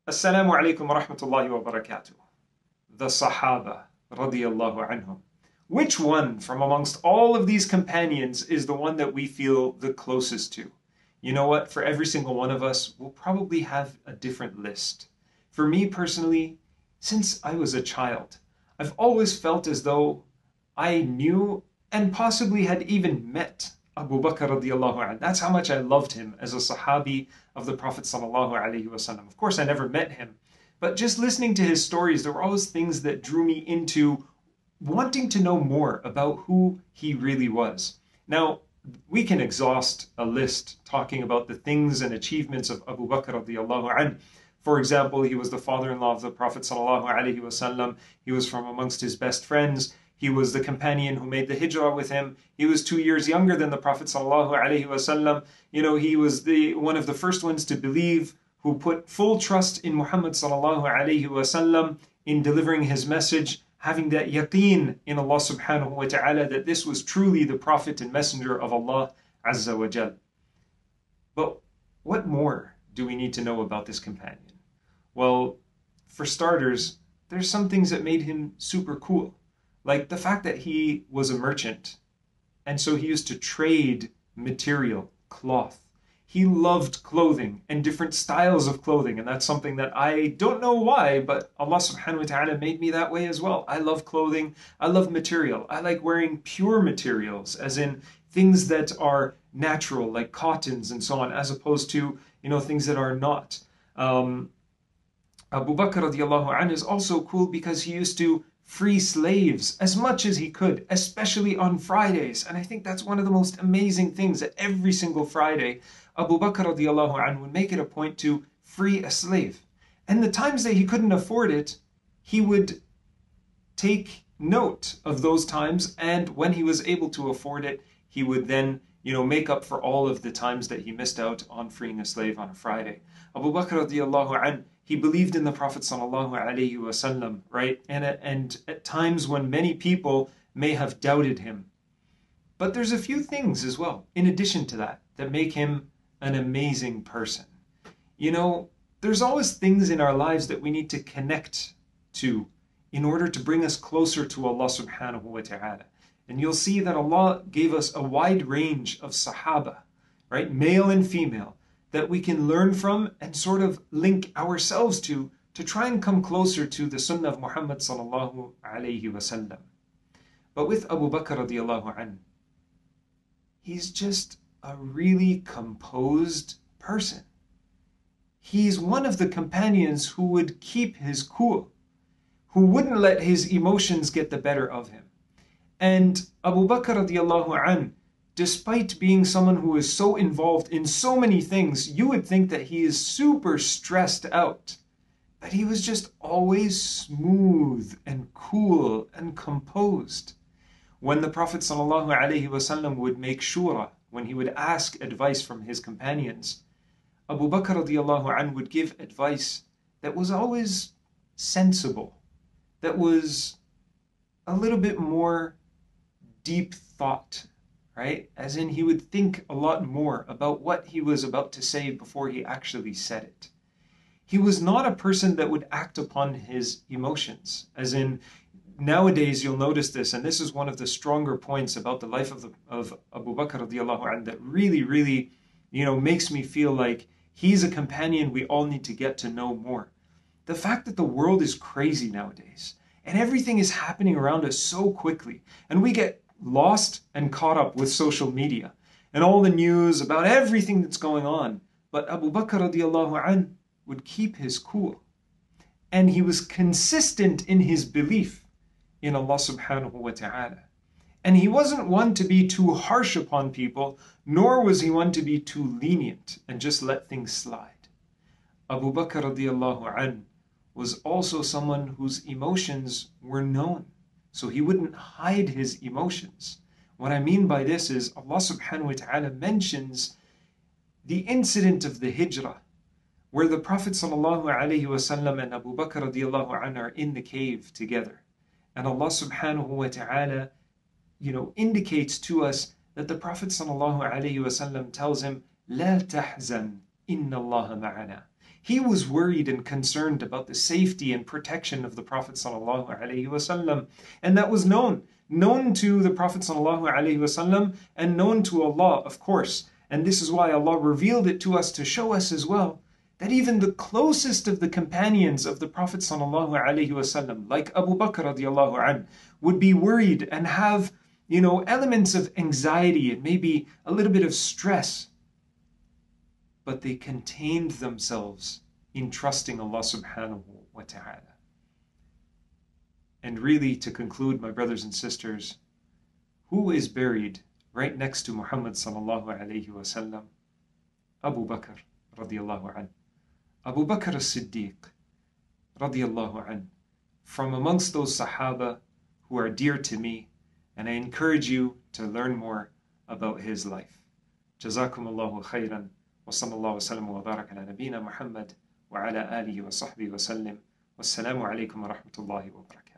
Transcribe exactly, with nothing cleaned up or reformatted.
Assalamu alaikum wa rahmatullahi wa barakatuh. The Sahaba radiyallahu anhum. Which one from amongst all of these companions is the one that we feel the closest to? You know what? For every single one of us, we'll probably have a different list. For me personally, since I was a child, I've always felt as though I knew and possibly had even met Abu Bakr radiallahu anhu. That's how much I loved him as a sahabi of the Prophet sallallahu alaihi wasallam. Of course, I never met him, but just listening to his stories, there were always things that drew me into wanting to know more about who he really was. Now, we can exhaust a list talking about the things and achievements of Abu Bakr radiallahu anhu. For example, he was the father-in-law of the Prophet sallallahu alaihi wasallam. He was from amongst his best friends. He was the companion who made the hijrah with him. He was two years younger than the Prophet sallallahu alaihi wasallam. You know, he was the one of the first ones to believe, who put full trust in Muhammad sallallahu alaihi wasallam in delivering his message, having that yaqeen in Allah subhanahu wa ta'ala that this was truly the Prophet and Messenger of Allah Azza wa Jal. But what more do we need to know about this companion? Well, for starters, there's some things that made him super cool. Like the fact that he was a merchant, and so he used to trade material, cloth. He loved clothing and different styles of clothing, and that's something that I don't know why, but Allah subhanahu wa ta'ala made me that way as well. I love clothing, I love material. I like wearing pure materials, as in things that are natural, like cottons and so on, as opposed to, you know, things that are not. Um, Abu Bakr radiallahu anhu is also cool because he used to free slaves as much as he could, especially on Fridays. And I think that's one of the most amazing things, that every single Friday, Abu Bakr radiallahu anhu would make it a point to free a slave. And the times that he couldn't afford it, he would take note of those times, and when he was able to afford it, he would then, you know, make up for all of the times that he missed out on freeing a slave on a Friday. Abu Bakr radiallahu anhu, he believed in the Prophet sallallahu alaihi wasallam, right? And, and at times when many people may have doubted him. But there's a few things as well, in addition to that, that make him an amazing person. You know, there's always things in our lives that we need to connect to in order to bring us closer to Allah subhanahu wa ta'ala. And you'll see that Allah gave us a wide range of Sahaba, right? Male and female, that we can learn from and sort of link ourselves to, to try and come closer to the Sunnah of Muhammad sallallahu alayhi wasallam. But with Abu Bakr radiallahu anhu, he's just a really composed person. He's one of the companions who would keep his cool, who wouldn't let his emotions get the better of him. And Abu Bakr radiallahu anhu, despite being someone who is so involved in so many things, you would think that he is super stressed out. But he was just always smooth and cool and composed. When the Prophet ﷺ would make shura, when he would ask advice from his companions, Abu Bakr radiallahu anhu would give advice that was always sensible, that was a little bit more deep thought. Right? As in, he would think a lot more about what he was about to say before he actually said it. He was not a person that would act upon his emotions. As in, nowadays you'll notice this, and this is one of the stronger points about the life of, the, of Abu Bakr radiallahu anhu that really, really, you know, makes me feel like he's a companion we all need to get to know more. The fact that the world is crazy nowadays, and everything is happening around us so quickly, and we get lost and caught up with social media and all the news about everything that's going on. But Abu Bakr radiallahu anhu would keep his cool. And he was consistent in his belief in Allah subhanahu wa ta'ala. And he wasn't one to be too harsh upon people, nor was he one to be too lenient and just let things slide. Abu Bakr radiallahu anhu was also someone whose emotions were known. So he wouldn't hide his emotions. What I mean by this is Allah subhanahu wa ta'ala mentions the incident of the hijrah, where the Prophet sallallahu alaihi wasallam and Abu Bakr radiallahu anhu are in the cave together. And Allah subhanahu wa ta'ala, you know, indicates to us that the Prophet sallallahu alaihi wasallam tells him, "La tahzan, inna Allah ma'ana." He was worried and concerned about the safety and protection of the Prophet sallallahu alaihi wasallam, and that was known, known to the Prophet sallallahu alaihi wasallam, and known to Allah, of course. And this is why Allah revealed it to us to show us as well that even the closest of the companions of the Prophet sallallahu alaihi wasallam, like Abu Bakr radiallahu anh, would be worried and have, you know, elements of anxiety and maybe a little bit of stress. But they contained themselves in trusting Allah subhanahu wa ta'ala. And really, to conclude, my brothers and sisters, who is buried right next to Muhammad sallallahu alayhi wa sallam? Abu Bakr radiallahu an. Abu Bakr as-Siddiq radiallahu an. From amongst those Sahaba who are dear to me, and I encourage you to learn more about his life. Jazakum Allahu khairan. وصلى الله وسلم وبارك على نبينا محمد وعلى آله وصحبه وسلم والسلام عليكم ورحمة الله وبركاته.